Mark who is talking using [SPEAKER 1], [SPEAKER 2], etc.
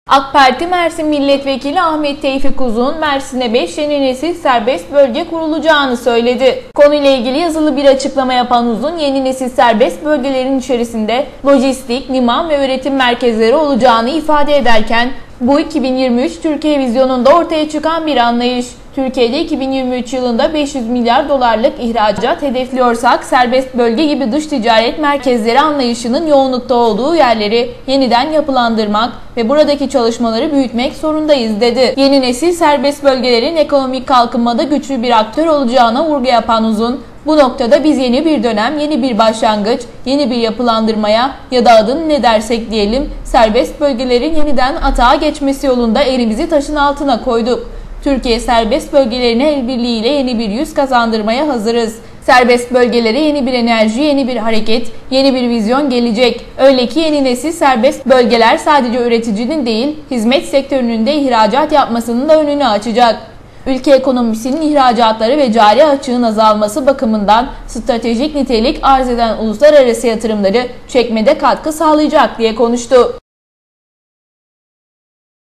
[SPEAKER 1] AK Parti Mersin Milletvekili Ahmet Tevfik Uzun, Mersin'e 5 yeni nesil serbest bölge kurulacağını söyledi. Konuyla ilgili yazılı bir açıklama yapan Uzun, yeni nesil serbest bölgelerin içerisinde lojistik, liman ve üretim merkezleri olacağını ifade ederken, bu 2023 Türkiye vizyonunda ortaya çıkan bir anlayış. Türkiye'de 2023 yılında 500 milyar dolarlık ihracat hedefliyorsak serbest bölge gibi dış ticaret merkezleri anlayışının yoğunlukta olduğu yerleri yeniden yapılandırmak ve buradaki çalışmaları büyütmek zorundayız dedi. Yeni nesil serbest bölgelerin ekonomik kalkınmada güçlü bir aktör olacağına vurgu yapan Uzun, bu noktada biz yeni bir dönem, yeni bir başlangıç, yeni bir yapılandırmaya ya da adını ne dersek diyelim serbest bölgelerin yeniden atağa geçmesi yolunda elimizi taşın altına koyduk. Türkiye serbest bölgelerine el birliğiyle yeni bir yüz kazandırmaya hazırız. Serbest bölgelere yeni bir enerji, yeni bir hareket, yeni bir vizyon gelecek. Öyle ki yeni nesil serbest bölgeler sadece üreticinin değil, hizmet sektörünün de ihracat yapmasının da önünü açacak. Ülke ekonomisinin ihracatları ve cari açığın azalması bakımından stratejik nitelik arz eden uluslararası yatırımları çekmede katkı sağlayacak diye konuştu.